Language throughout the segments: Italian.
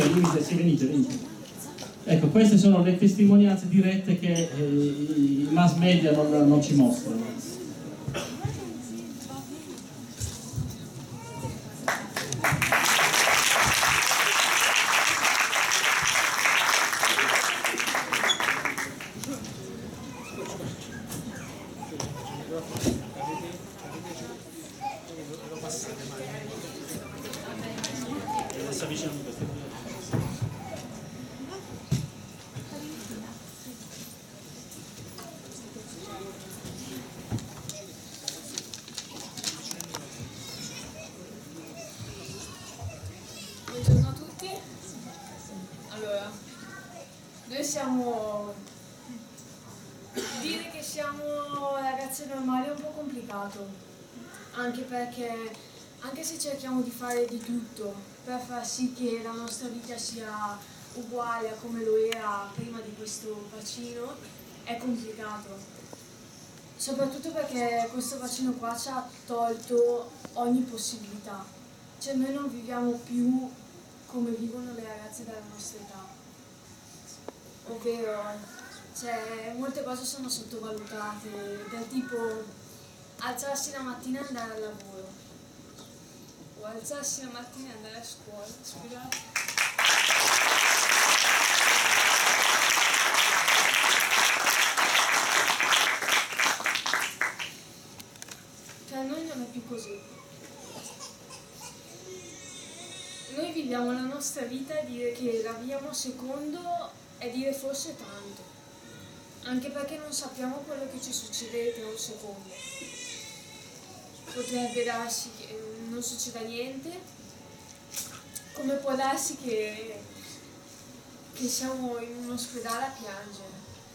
venite, sì, venite. Ecco, queste sono le testimonianze dirette che i mass media non ci mostrano. Buongiorno a tutti. Allora, noi siamo... dire che siamo ragazze normali è un po' complicato, anche perché, anche se cerchiamo di fare di tutto per far sì che la nostra vita sia uguale a come lo era prima di questo vaccino, è complicato. Soprattutto perché questo vaccino qua ci ha tolto ogni possibilità. Cioè noi non viviamo più come vivono le ragazze della nostra età. Ovvero, cioè, molte cose sono sottovalutate, del tipo alzarsi la mattina e andare al lavoro. O alzarsi la mattina e andare a scuola, scusate. Per noi non è più così. Noi viviamo la nostra vita e dire che la viviamo secondo è dire forse tanto. Anche perché non sappiamo quello che ci succede tra un secondo. Potrebbe darsi che non succeda niente, come può darsi che siamo in un ospedale a piangere.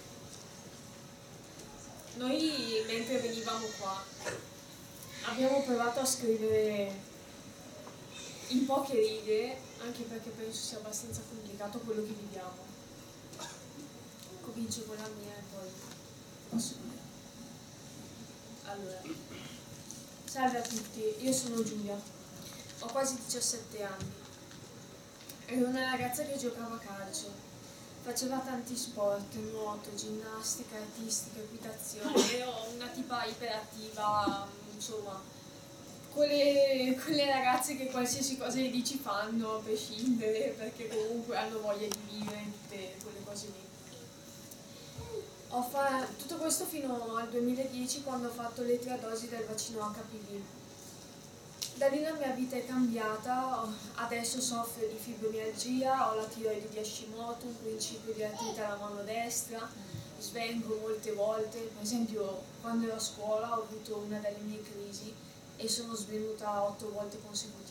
Noi mentre venivamo qua abbiamo provato a scrivere in poche righe, anche perché penso sia abbastanza complicato quello che viviamo. Comincio con la mia e poi posso dire. Allora, salve a tutti, io sono Giulia, ho quasi 17 anni. Ero una ragazza che giocava a calcio, faceva tanti sport, nuoto, ginnastica, artistica, equitazione, ero una tipa iperattiva, insomma, quelle ragazze che qualsiasi cosa gli dici fanno a prescindere perché comunque hanno voglia di vivere, tutte quelle cose lì. Ho fatto tutto questo fino al 2010 quando ho fatto le 3 dosi del vaccino HPV. Da lì la mia vita è cambiata, adesso soffro di fibromialgia, ho la tiroide di Hashimoto, un principio di artrite alla mano destra, svengo molte volte, per esempio quando ero a scuola ho avuto una delle mie crisi e sono svenuta 8 volte consecutive.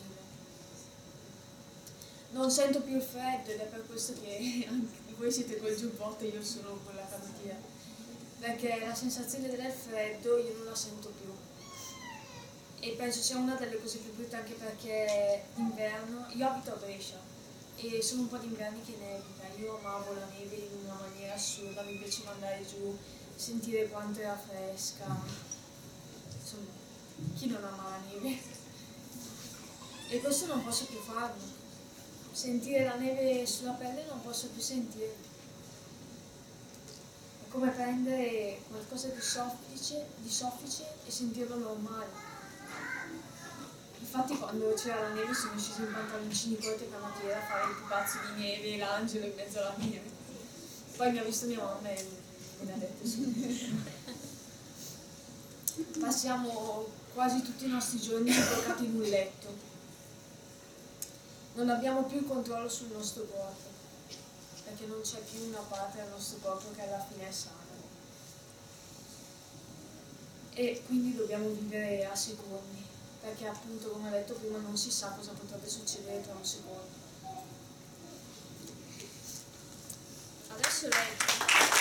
Non sento più il freddo ed è per questo che anche voi siete col giubbotto e io sono con la canottiera, perché la sensazione del freddo io non la sento più e penso sia una delle cose più brutte, anche perché d'inverno, io abito a Brescia e sono un po' di inverni che nevica, io amavo la neve in una maniera assurda, mi piaceva andare giù, sentire quanto era fresca, insomma, chi non ama la neve? E questo non posso più farlo, sentire la neve sulla pelle non posso più sentire. È come prendere qualcosa di soffice e sentirlo normale. Infatti quando c'era la neve sono scesi in pantaloncini corti e canottiere a fare i pupazzi di neve e l'angelo in mezzo alla neve. Poi mi ha visto mia mamma e me ne ha detto sì. Passiamo quasi tutti i nostri giorni bloccati in un letto. Non abbiamo più il controllo sul nostro corpo, perché non c'è più una parte del nostro corpo che alla fine è sana. E quindi dobbiamo vivere a secondi, perché appunto, come ho detto prima, non si sa cosa potrebbe succedere tra un secondo. Adesso leggo.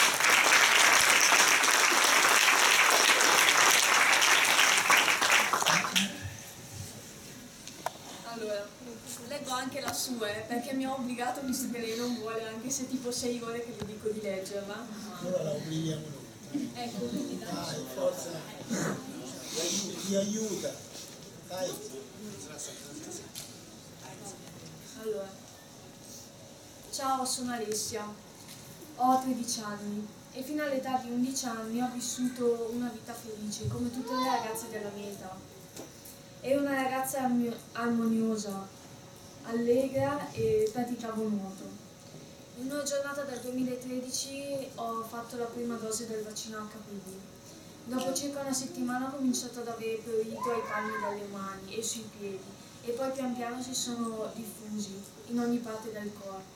Allora, leggo anche la sua, perché mi ha obbligato, visto che lei non vuole, anche se tipo 6 ore che le dico di leggerla. Allora la obblighiamo noi. Ecco, quindi Dai, forza. Ti aiuta. Dai. allora, Ciao, sono Alessia, ho 13 anni e fino all'età di 11 anni ho vissuto una vita felice, come tutte le ragazze della mia età. Ero una ragazza armoniosa, allegra e praticavo nuoto. In una giornata del 2013 ho fatto la prima dose del vaccino HPV. Dopo circa una settimana ho cominciato ad avere prurito ai palmi delle mani e sui piedi e poi pian piano si sono diffusi in ogni parte del corpo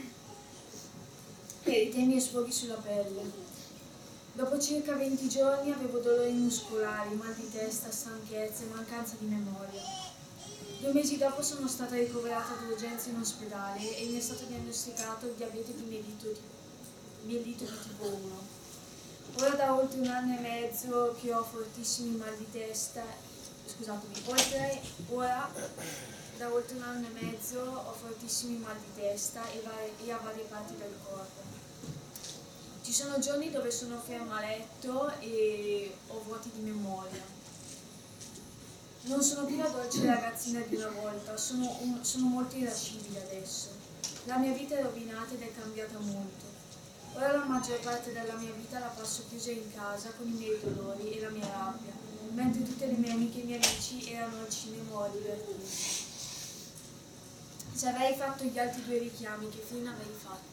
e i temi sfoghi sulla pelle. Dopo circa 20 giorni avevo dolori muscolari, mal di testa, stanchezza e mancanza di memoria. 2 mesi dopo sono stata ricoverata d'urgenza in ospedale e mi è stato diagnosticato il diabete di mellito di tipo 1. Ora da oltre 1 anno e mezzo che ho fortissimi mal di testa, ora da oltre 1 anno e mezzo ho fortissimi mal di testa e a varie parti del corpo. Ci sono giorni dove sono ferma a letto e ho vuoti di memoria. Non sono più la dolce ragazzina di una volta, sono molto irascibile adesso. La mia vita è rovinata ed è cambiata molto. Ora la maggior parte della mia vita la passo chiusa in casa con i miei dolori e la mia rabbia, mentre tutte le mie amiche e i miei amici erano al cinema o a divertirsi. Se avrei fatto gli altri 2 richiami, che fine avrei fatto?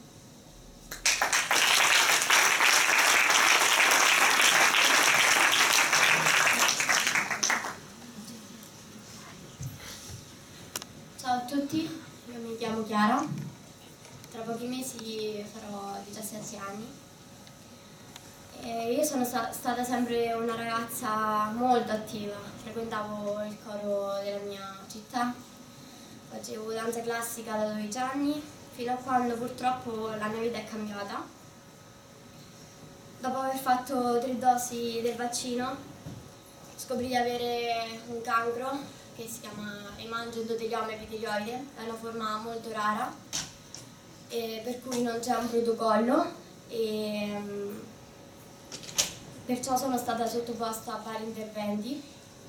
Ciao a tutti, io mi chiamo Chiara, tra pochi mesi farò 17 anni e io sono stata sempre una ragazza molto attiva, frequentavo il coro della mia città, facevo danza classica da 12 anni fino a quando purtroppo la mia vita è cambiata. Dopo aver fatto 3 dosi del vaccino scoprì di avere un cancro che si chiama emangiodotelioma epitelioide, è una forma molto rara per cui non c'è un protocollo e perciò sono stata sottoposta a vari interventi.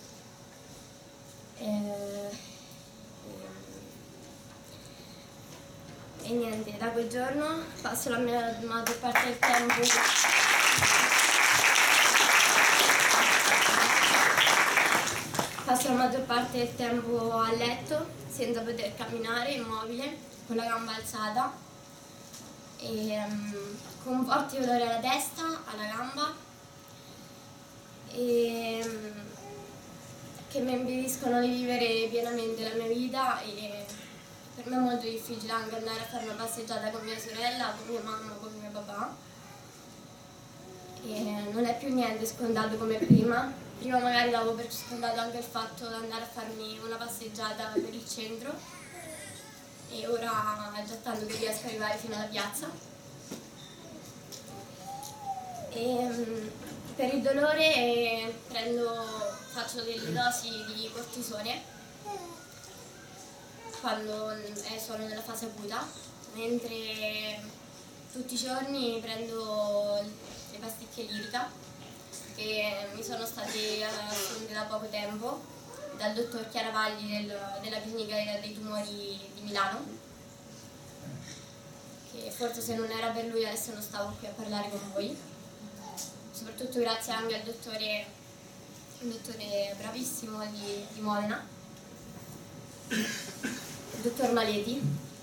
E niente, da quel giorno passo la maggior parte del tempo a letto, senza poter camminare, immobile, con la gamba alzata e con forti dolori alla testa, alla gamba e che mi impediscono di vivere pienamente la mia vita e per me è molto difficile anche andare a fare una passeggiata con mia sorella, con mia mamma, con mio papà e non è più niente scontato come prima. Prima magari davo per scontato anche il fatto di andare a farmi una passeggiata per il centro e ora è già tanto che riesco ad arrivare fino alla piazza. E, per il dolore faccio delle dosi di cortisone quando sono nella fase acuta, mentre tutti i giorni prendo le pasticche lirica che mi sono state assunte da poco tempo dal dottor Chiaravalli della clinica dei tumori di Milano, che forse se non era per lui adesso non stavo qui a parlare con voi, soprattutto grazie anche al dottore bravissimo di Modena, il dottor Maleti.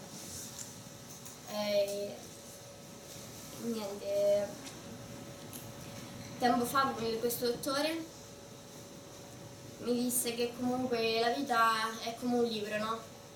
Niente. Tempo fa questo dottore mi disse che comunque la vita è come un libro, no?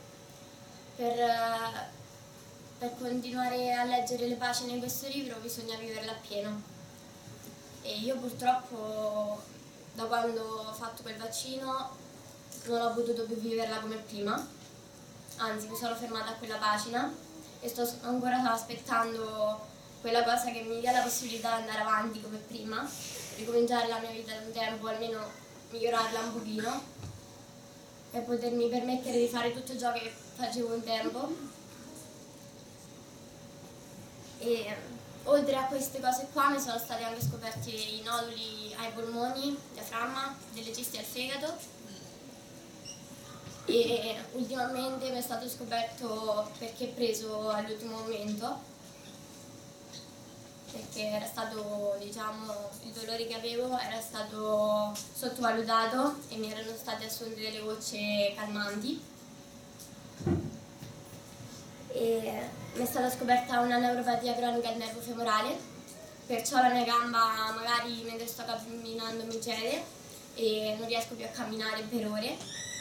Per continuare a leggere le pagine di questo libro bisogna viverla appieno. E io purtroppo da quando ho fatto quel vaccino non ho potuto più viverla come prima, anzi mi sono fermata a quella pagina e sto ancora aspettando quella cosa che mi dia la possibilità di andare avanti come prima, ricominciare la mia vita da un tempo, almeno migliorarla un pochino, per potermi permettere di fare tutto ciò che facevo un tempo. E oltre a queste cose qua mi sono stati anche scoperti i noduli ai polmoni, diaframma, delle cisti al fegato e ultimamente mi è stato scoperto perché preso all'ultimo momento, perché era stato, diciamo, il dolore che avevo era stato sottovalutato e mi erano state assunte delle gocce calmanti e mi è stata scoperta una neuropatia cronica del nervo femorale, perciò la mia gamba magari mentre sto camminando mi cede e non riesco più a camminare per ore.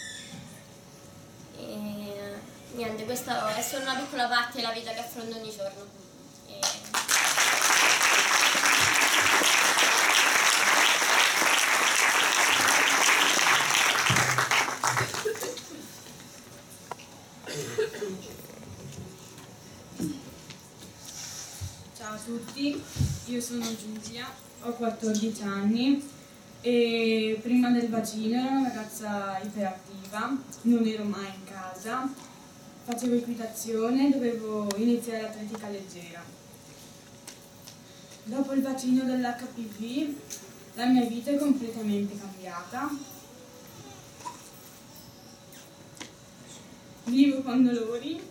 E niente, questa è solo una piccola parte della vita che affronto ogni giorno. Ciao a tutti, io sono Giulia, ho 14 anni e prima del vaccino ero una ragazza iperattiva, non ero mai in casa, facevo equitazione, dovevo iniziare l'atletica leggera. Dopo il vaccino dell'HPV la mia vita è completamente cambiata. Vivo con dolori.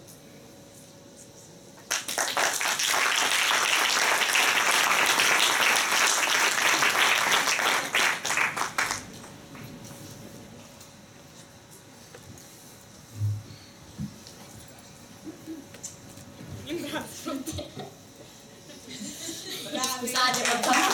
Scusate,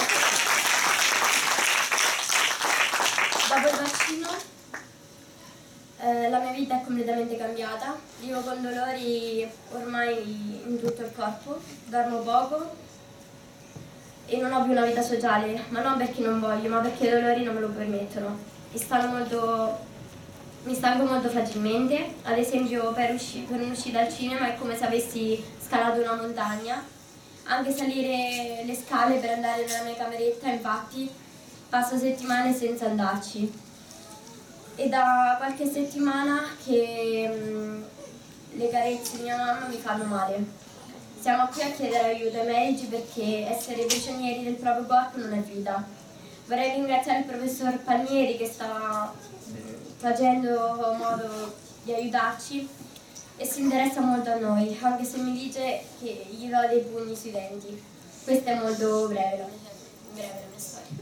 dopo il vaccino la mia vita è completamente cambiata, vivo con dolori ormai in tutto il corpo, dormo poco e non ho più una vita sociale, ma non perché non voglio, ma perché i dolori non me lo permettono. Mi stanco molto facilmente, ad esempio per un'uscita al cinema è come se avessi scalato una montagna. Anche salire le scale per andare nella mia cameretta, infatti, passo settimane senza andarci. E da qualche settimana che le carezze di mia mamma mi fanno male. Siamo qui a chiedere aiuto ai medici perché essere prigionieri del proprio corpo non è vita. Vorrei ringraziare il professor Palmieri che sta facendo modo di aiutarci e si interessa molto a noi, anche se mi dice che gli do dei pugni sui denti. Questa è molto breve la mia storia.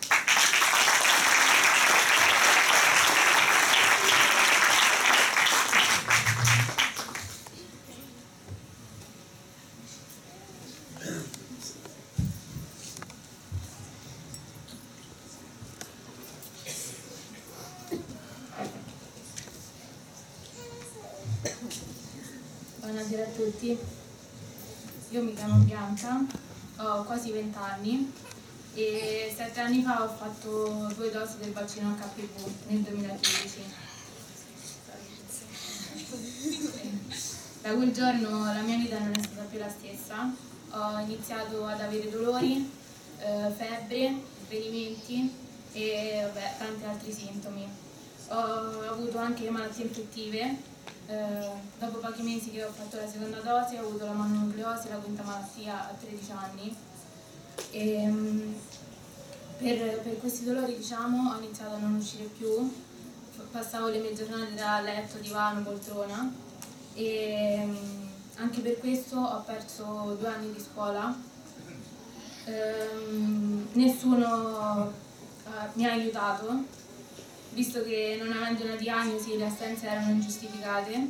Buonasera a tutti, io mi chiamo Bianca, ho quasi 20 anni e 7 anni fa ho fatto 2 dosi del vaccino HPV nel 2013. Da quel giorno la mia vita non è stata più la stessa, ho iniziato ad avere dolori, febbre, svenimenti e tanti altri sintomi. Ho avuto anche malattie infettive. Dopo pochi mesi che ho fatto la seconda dose ho avuto la mononucleosi, la quinta malattia a 13 anni e per questi dolori, diciamo, ho iniziato a non uscire più, passavo le mie giornate da letto, divano, poltrona e anche per questo ho perso 2 anni di scuola. Nessuno mi ha aiutato, visto che non avendo una diagnosi le assenze erano ingiustificate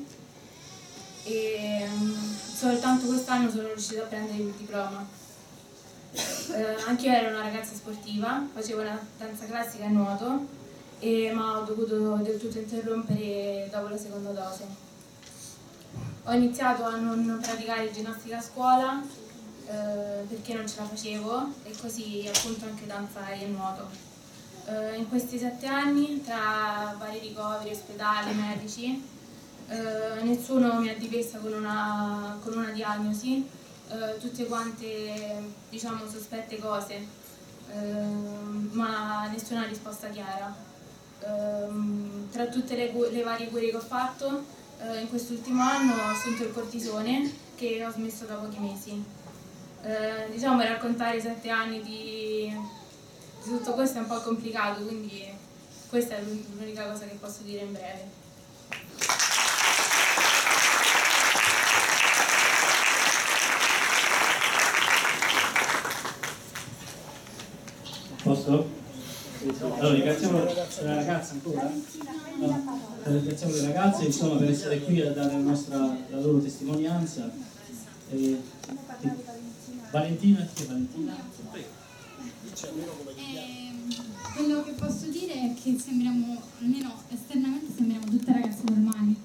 e soltanto quest'anno sono riuscita a prendere il diploma. Anche io ero una ragazza sportiva, facevo una danza classica e nuoto, ma ho dovuto del tutto interrompere dopo la seconda dose. Ho iniziato a non praticare ginnastica a scuola perché non ce la facevo e così appunto anche danza e nuoto. In questi 7 anni, tra vari ricoveri, ospedali, medici, nessuno mi ha difesa con una diagnosi, tutte quante, diciamo, sospette cose, ma nessuna risposta chiara. Tra tutte le varie cure che ho fatto, in quest'ultimo anno ho assunto il cortisone, che ho smesso da pochi mesi. Diciamo, raccontare 7 anni di tutto questo è un po' complicato, quindi questa è l'unica cosa che posso dire in breve. Posso? Allora, ringraziamo la ragazza ancora. No. Ringraziamo le ragazze insomma, per essere qui a dare la loro testimonianza. Valentina, chi è Valentina? Quello che posso dire è che sembriamo, almeno esternamente sembriamo tutte ragazze normali,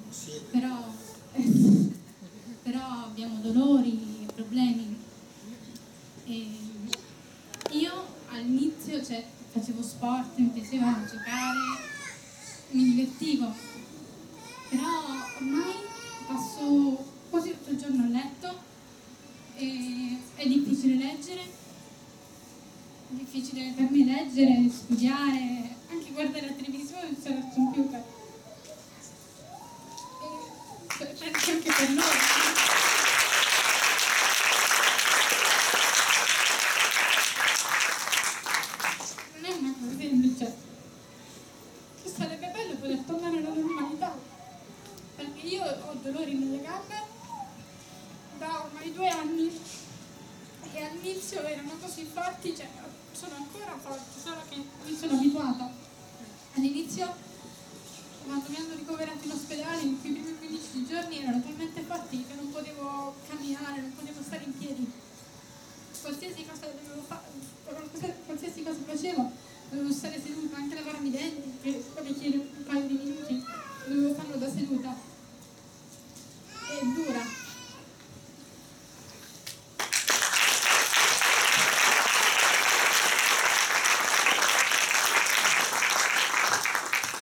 però abbiamo dolori, problemi. E io all'inizio facevo sport, mi piaceva giocare, mi divertivo, però ormai passo quasi tutto il giorno a letto e è difficile leggere, è difficile per me leggere, studiare, anche guardare la televisione o stare al computer. E penso anche per loro. Non è una cosa semplice. Che sarebbe bello poter tornare alla normalità. Perché io ho dolori nelle gambe da ormai 2 anni e all'inizio erano così forti, sono ancora forti, solo che mi sono abituata. All'inizio, quando mi hanno ricoverato in ospedale, i primi 15 giorni erano talmente forti che non potevo camminare, non potevo stare in piedi. Qualsiasi cosa dovevo fare, qualsiasi cosa facevo, dovevo stare seduta, anche lavarmi i denti, perché